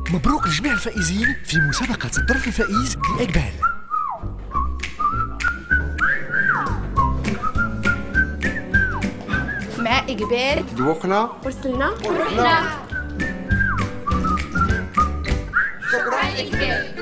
مبروك لجميع الفائزين في مسابقة الظرف الفائز لإقبال. مع إقبال ذوقنا وصلنا ورحنا. شكرا إقبال.